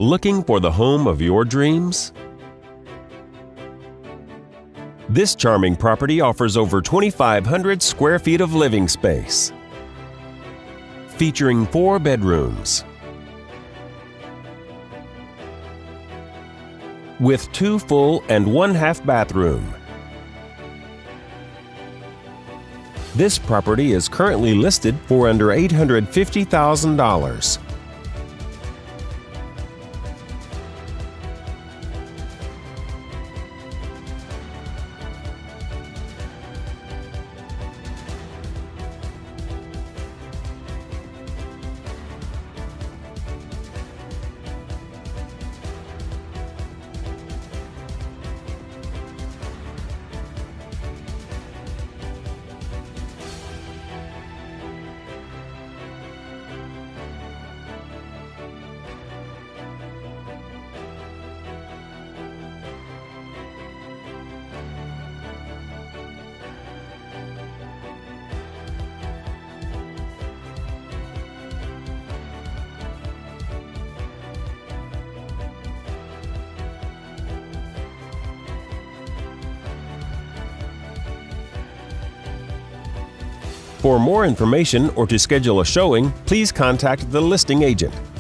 Looking for the home of your dreams? This charming property offers over 2,500 square feet of living space, featuring 4 bedrooms with 2 full and 1 half bathroom. This property is currently listed for under $850,000. For more information or to schedule a showing, please contact the listing agent.